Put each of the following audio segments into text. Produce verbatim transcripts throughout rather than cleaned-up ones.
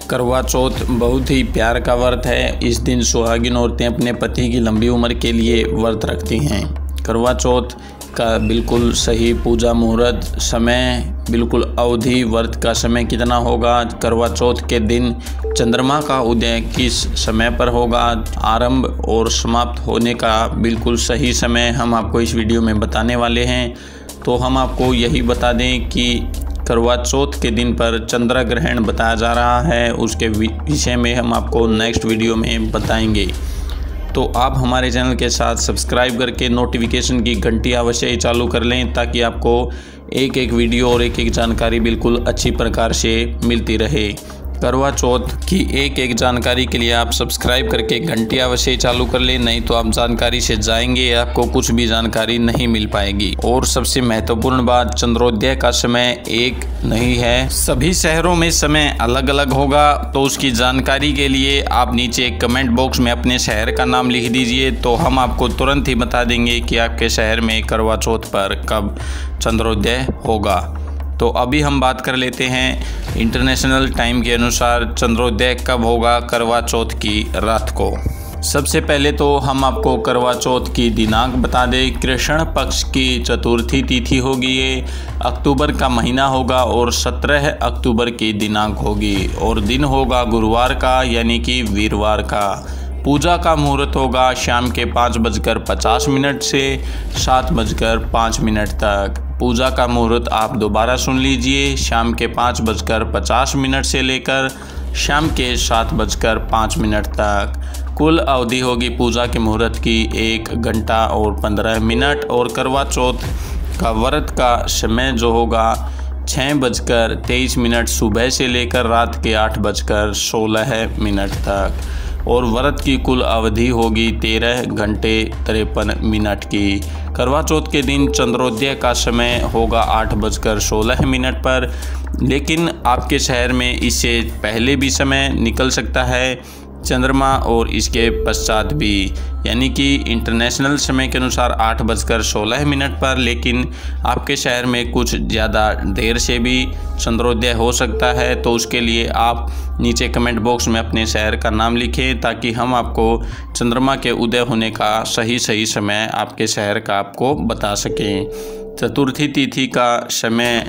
करवा चौथ बहुत ही प्यार का व्रत है। इस दिन सुहागिन औरतें अपने पति की लंबी उम्र के लिए व्रत रखती हैं। करवा चौथ का बिल्कुल सही पूजा मुहूर्त समय, बिल्कुल अवधि, व्रत का समय कितना होगा, करवा चौथ के दिन चंद्रमा का उदय किस समय पर होगा, आरंभ और समाप्त होने का बिल्कुल सही समय हम आपको इस वीडियो में बताने वाले हैं। तो हम आपको यही बता दें कि करवा चौथ के दिन पर चंद्र ग्रहण बताया जा रहा है, उसके विषय में हम आपको नेक्स्ट वीडियो में बताएंगे। तो आप हमारे चैनल के साथ सब्सक्राइब करके नोटिफिकेशन की घंटी अवश्य ही चालू कर लें, ताकि आपको एक एक वीडियो और एक एक जानकारी बिल्कुल अच्छी प्रकार से मिलती रहे। करवा चौथ की एक एक जानकारी के लिए आप सब्सक्राइब करके घंटी अवश्य चालू कर लें, नहीं तो आप जानकारी से जाएंगे, आपको कुछ भी जानकारी नहीं मिल पाएगी। और सबसे महत्वपूर्ण बात, चंद्रोदय का समय एक नहीं है, सभी शहरों में समय अलग अलग होगा। तो उसकी जानकारी के लिए आप नीचे कमेंट बॉक्स में अपने शहर का नाम लिख दीजिए, तो हम आपको तुरंत ही बता देंगे कि आपके शहर में करवा चौथ पर कब चंद्रोदय होगा। तो अभी हम बात कर लेते हैं इंटरनेशनल टाइम के अनुसार चंद्रोदय कब होगा करवा चौथ की रात को। सबसे पहले तो हम आपको करवा चौथ की दिनांक बता दें। कृष्ण पक्ष की चतुर्थी तिथि होगी, ये अक्टूबर का महीना होगा और सत्रह अक्टूबर की दिनांक होगी, और दिन होगा गुरुवार का यानी कि वीरवार का। पूजा का मुहूर्त होगा शाम के पाँच बजकर पचास मिनट से सात बजकर पाँच मिनट तक। पूजा का मुहूर्त आप दोबारा सुन लीजिए, शाम के पाँच बजकर पचास मिनट से लेकर शाम के सात बजकर पाँच मिनट तक। कुल अवधि होगी पूजा के मुहूर्त की एक घंटा और पंद्रह मिनट। और करवा चौथ का व्रत का समय जो होगा छः बजकर तेईस मिनट सुबह से लेकर रात के आठ बजकर सोलह मिनट तक। और व्रत की कुल अवधि होगी तेरह घंटे तिरपन मिनट की। करवा चौथ के दिन चंद्रोदय का समय होगा आठ बजकर सोलह मिनट पर, लेकिन आपके शहर में इससे पहले भी समय निकल सकता है चंद्रमा और इसके पश्चात भी, यानी कि इंटरनेशनल समय के अनुसार आठ बजकर सोलह मिनट पर, लेकिन आपके शहर में कुछ ज़्यादा देर से भी चंद्रोदय हो सकता है। तो उसके लिए आप नीचे कमेंट बॉक्स में अपने शहर का नाम लिखें, ताकि हम आपको चंद्रमा के उदय होने का सही सही समय आपके शहर का आपको बता सकें। चतुर्थी तिथि का समय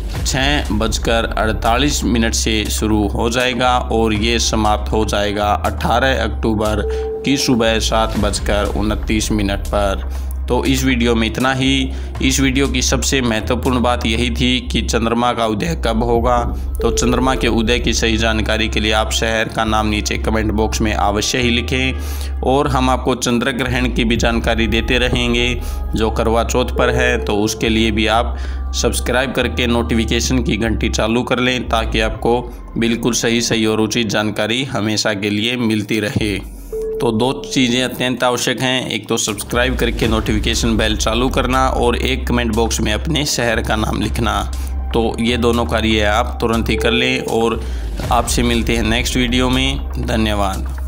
छः बजकर अड़तालीस मिनट से शुरू हो जाएगा और ये समाप्त हो जाएगा अठारह अक्टूबर की सुबह सात बजकर उनतीस मिनट पर। तो इस वीडियो में इतना ही। इस वीडियो की सबसे महत्वपूर्ण बात यही थी कि चंद्रमा का उदय कब होगा। तो चंद्रमा के उदय की सही जानकारी के लिए आप शहर का नाम नीचे कमेंट बॉक्स में अवश्य ही लिखें, और हम आपको चंद्र ग्रहण की भी जानकारी देते रहेंगे जो करवा चौथ पर है। तो उसके लिए भी आप सब्सक्राइब करके नोटिफिकेशन की घंटी चालू कर लें, ताकि आपको बिल्कुल सही सही और उचित जानकारी हमेशा के लिए मिलती रहे। तो दो चीज़ें अत्यंत आवश्यक हैं, एक तो सब्सक्राइब करके नोटिफिकेशन बेल चालू करना, और एक कमेंट बॉक्स में अपने शहर का नाम लिखना। तो ये दोनों कार्य आप तुरंत ही कर लें, और आपसे मिलते हैं नेक्स्ट वीडियो में। धन्यवाद।